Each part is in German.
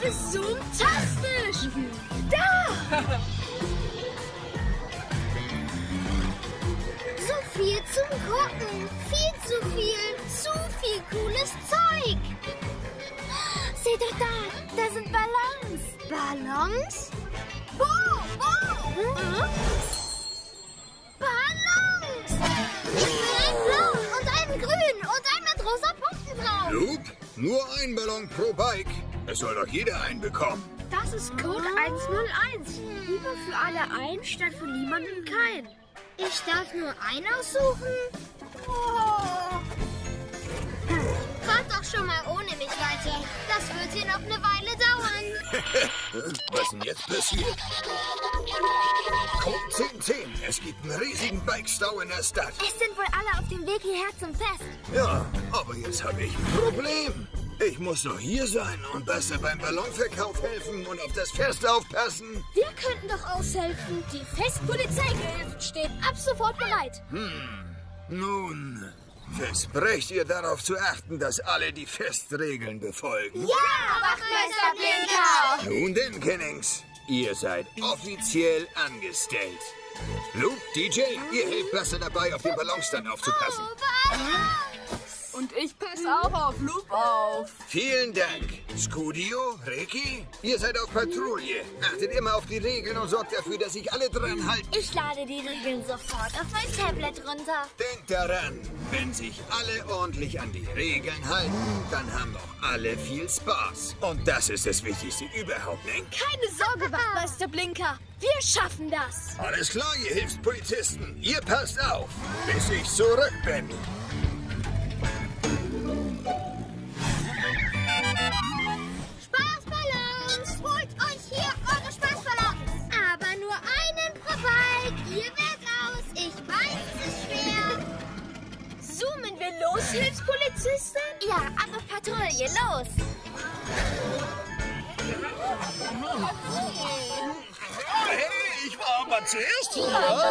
ist so fantastisch. Da! So viel zum Gucken. Viel zu viel. Zu viel cooles Zeug. Seht doch da. Da sind Ballons. Ballons? Wo? Ballons! Ein blau und ein grün und ein mit rosa Punkten drauf. Luke, nur ein Ballon pro Bike. Es soll doch jeder einen bekommen. Das ist Code 101. Lieber für alle ein, statt für niemanden kein. Ich darf nur einen aussuchen? Oh. Fahrt doch schon mal ohne mich weiter. Das wird hier noch eine Weile dauern. Was denn jetzt passiert? Code 1010. Es gibt einen riesigen Bike-Stau in der Stadt. Es sind wohl alle auf dem Weg hierher zum Fest. Ja, aber jetzt habe ich ein Problem. Ich muss noch hier sein und besser beim Ballonverkauf helfen und auf das Fest aufpassen. Wir könnten doch aushelfen. Die Festpolizeigehilfe steht ab sofort bereit. Nun, versprecht ihr darauf zu achten, dass alle die Festregeln befolgen? Ja, Wachtmeister Blinker! Nun denn, Kennings, ihr seid offiziell angestellt. Luke, DJ, ihr helft besser dabei, auf den Ballonstand aufzupassen. Und ich passe auch auf Loop auf. Vielen Dank. Scudio, Ricky, ihr seid auf Patrouille. Achtet immer auf die Regeln und sorgt dafür, dass sich alle dran halten. Ich lade die Regeln sofort auf mein Tablet runter. Denkt daran, wenn sich alle ordentlich an die Regeln halten, dann haben auch alle viel Spaß. Und das ist das Wichtigste überhaupt, ne? Keine Sorge, Wachtmeister Blinker. Wir schaffen das. Alles klar, ihr Hilfspolizisten. Ihr passt auf, bis ich zurück bin. Spaßballons! Holt euch hier eure Spaßballons! Aber nur einen pro Bike. Ihr werdet raus. Ich weiß, es ist schwer. Zoomen wir los, Hilfspolizistin? Ja, ab auf Patrouille, los! Hey, ich war aber zuerst hier.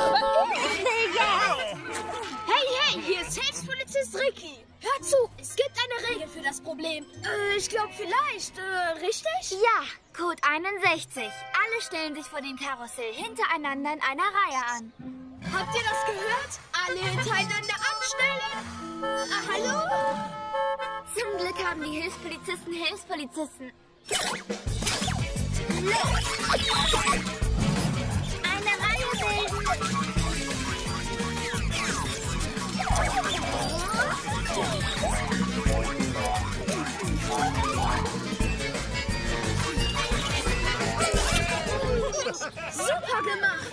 Hey, hier ist Hilfspolizist Ricky. Hör zu, es gibt eine Regel für das Problem. Ich glaube vielleicht, richtig? Ja, Code 61. Alle stellen sich vor dem Karussell hintereinander in einer Reihe an. Habt ihr das gehört? Alle hintereinander anstellen. Hallo? Zum Glück haben die Hilfspolizisten. Eine Reihe bilden. Super gemacht.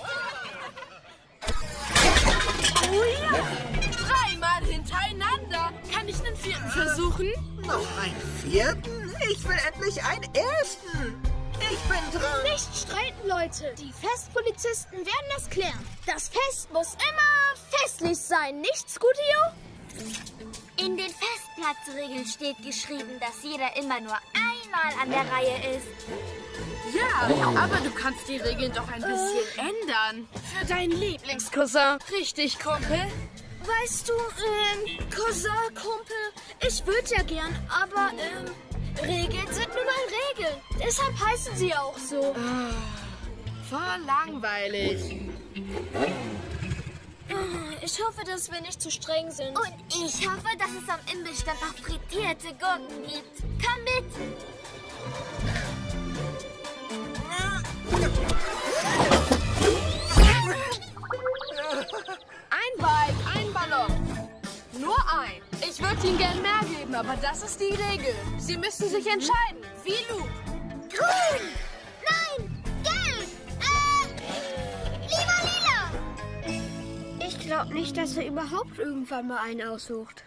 Oh ja. Dreimal hintereinander. Kann ich einen vierten versuchen? Noch einen vierten? Ich will endlich einen ersten. Ich bin dran. Nicht streiten, Leute. Die Festpolizisten werden das klären. Das Fest muss immer festlich sein, nicht, Scudio? In den Festplatzregeln steht geschrieben, dass jeder immer nur einmal an der Reihe ist. Ja, aber du kannst die Regeln doch ein bisschen ändern. Für deinen Lieblingscousin. Richtig, Kumpel. Weißt du, Cousin, Kumpel, ich würde ja gern, aber, Regeln sind nun mal Regeln. Deshalb heißen sie auch so. Voll langweilig. Ich hoffe, dass wir nicht zu streng sind. Und ich hoffe, dass es am Imbissstand noch frittierte Gurken gibt. Komm mit! Ein Bike, ein Ballon. Nur ein. Ich würde Ihnen gern mehr geben, aber das ist die Regel. Sie müssen sich entscheiden. Wie Luke. Grün! Nein! Gelb! Lieber lila! Ich glaube nicht, dass er überhaupt irgendwann mal einen aussucht.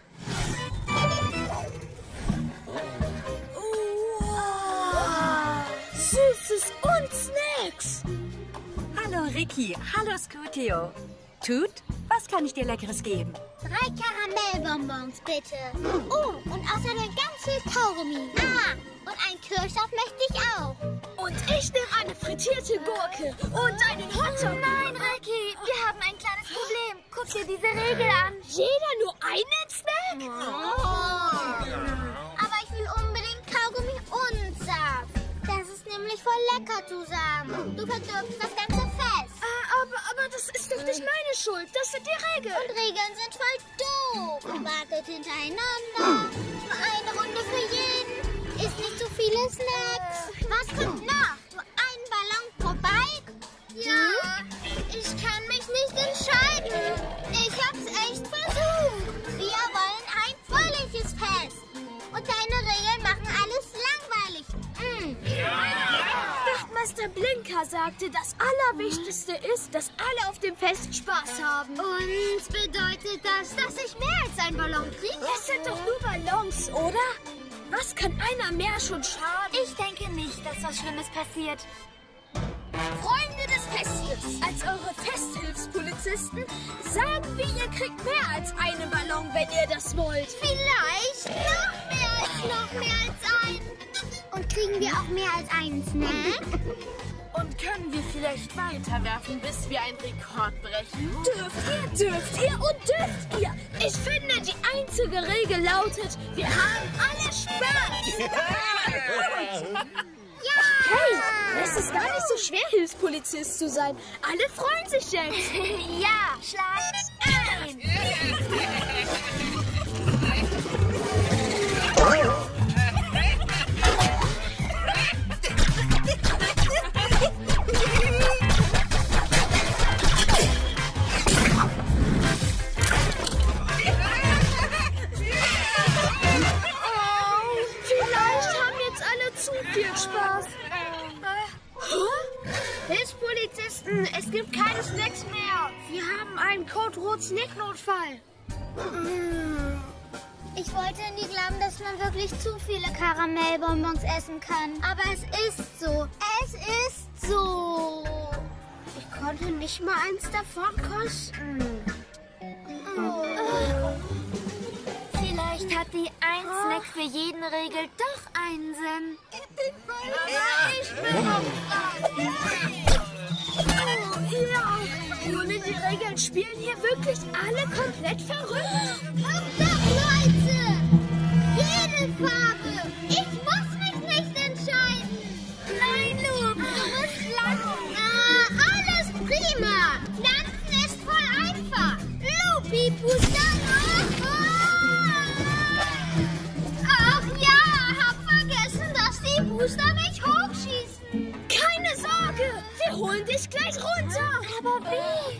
Süßes und Snacks! Hallo Ricky, hallo Scudio. Tut, was kann ich dir Leckeres geben? 3 Karamellbonbons, bitte. Oh, und außerdem ganz viel Kaugummi. Ah, und ein Kirschsaft möchte ich auch. Und ich nehme eine frittierte Gurke und einen Hotdog. Nein, Ricky, wir haben ein kleines Problem. Guck dir diese Regel an. Jeder nur einen Snack? Aber ich will unbedingt Kaugummi und Saft. Das stürzt das ganze Fest. Aber das ist doch nicht meine Schuld. Das sind die Regeln. Und Regeln sind voll doof. Wartet hintereinander. Nur eine Runde für jeden. Isst nicht zu viele Snacks. Was kommt nach? Nur ein Ballon pro Bike? Ja, ich kann mich nicht entscheiden. Ich hab's echt versucht. Wir wollen ein fröhliches Fest. Und deine Regeln machen alles langweilig. Wachtmeister Blinker sagte, das Allerwichtigste ist, dass alle auf dem Fest Spaß haben. Und bedeutet das, dass ich mehr als einen Ballon kriege? Das sind doch nur Ballons, oder? Was kann einer mehr schon schaden? Ich denke nicht, dass was Schlimmes passiert. Freunde des Festes, als eure Festhilfspolizisten sagen wir, ihr kriegt mehr als einen Ballon, wenn ihr das wollt. Vielleicht noch mehr als einen. Und kriegen wir auch mehr als einen Snack? Und können wir vielleicht weiterwerfen, bis wir einen Rekord brechen? Dürft ihr. Ich finde, die einzige Regel lautet, wir haben alle Spaß. Ja! Hey, es ist gar nicht so schwer, Hilfspolizist zu sein. Alle freuen sich jetzt. Ja, schlagt ein! Vielleicht haben jetzt alle zu viel Spaß. Hilfspolizisten, es gibt keine Snacks mehr. Wir haben einen Code-Rot-Snack-Notfall. Ich wollte nie glauben, dass man wirklich zu viele Karamellbonbons essen kann. Aber es ist so. Es ist so. Ich konnte nicht mal eins davon kosten. Vielleicht hat die ein Snack für jeden Regel doch einen Sinn. Ich bin noch dran. Ja. Ohne die Regeln spielen hier wirklich alle komplett verrückt. Kommt doch, Leute! Jede Farbe! Ich muss mich nicht entscheiden! Nein, Luke, du musst landen! Alles prima! Landen ist voll einfach! Lupi, Pustano! Ach ja, hab vergessen, dass die Booster mich hochschießen! Keine Sorge, wir holen dich gleich runter. Aber wie?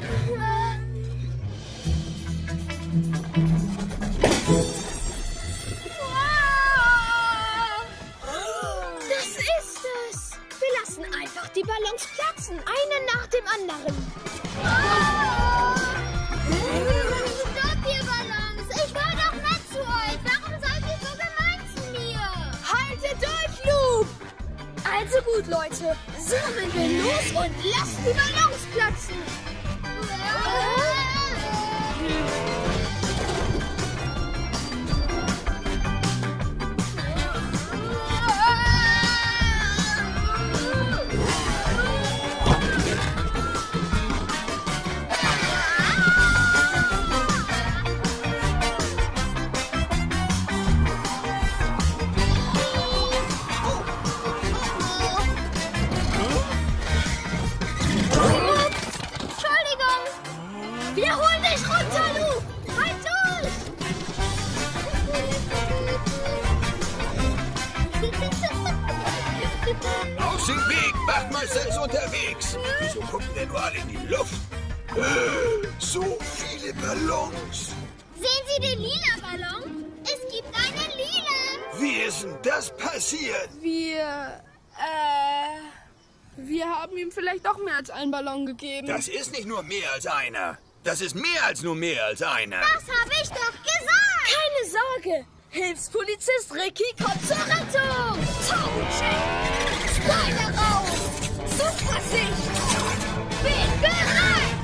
Das ist es. Wir lassen einfach die Ballons platzen, einen nach dem anderen. Stopp, ihr Ballons! Ich war doch nett zu euch! Warum seid ihr so gemein zu mir? Haltet durch, Luke. Also gut, Leute, sammeln wir los und lasst die Ballons platzen. Wir holen dich runter, Luke! Halt durch! Auf den Weg! Wachtmeister ist unterwegs! Wieso gucken denn nur alle in die Luft? So viele Ballons! Sehen Sie den lila Ballon? Es gibt einen lila. Wie ist denn das passiert? Wir haben ihm vielleicht doch mehr als einen Ballon gegeben. Das ist nicht nur mehr als einer. Das ist mehr als nur mehr als einer. Das habe ich doch gesagt. Keine Sorge! Hilfspolizist Ricky kommt zur Rettung! Toe-Check! Spoiler raus! Supersicht! Bin bereit!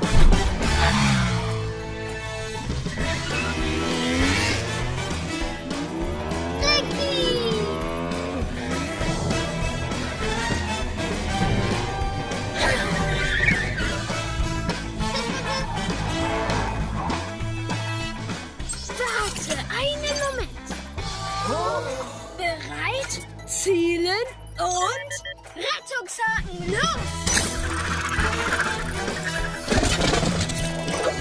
Ricky! Warte einen Moment. Bereit, zielen und Rettungshaken los!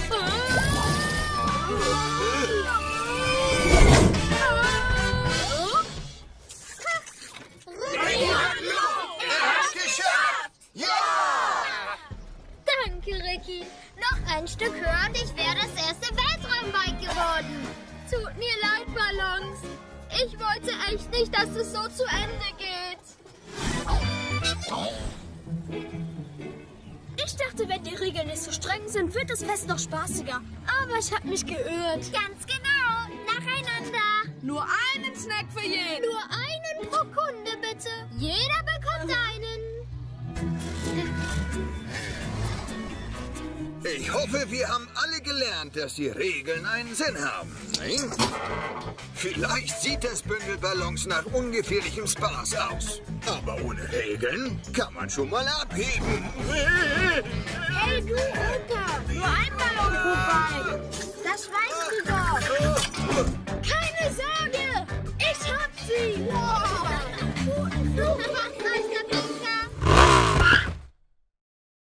Danke, Ricky. Noch ein Stück höher und ich wäre das erste Weltraumbike geworden. Tut mir leid, Ballons. Ich wollte echt nicht, dass es so zu Ende geht. Ich dachte, wenn die Regeln nicht so streng sind, wird das Fest noch spaßiger. Aber ich habe mich geirrt. Ganz genau. Nacheinander. Nur einen Snack für jeden. Nur einen pro Kunde, bitte. Jeder bekommt einen. Ich hoffe, wir haben alle gelernt, dass die Regeln einen Sinn haben. Nein? Vielleicht sieht das Bündel Ballons nach ungefährlichem Spaß aus. Aber ohne Regeln kann man schon mal abheben. Hey, du Opa.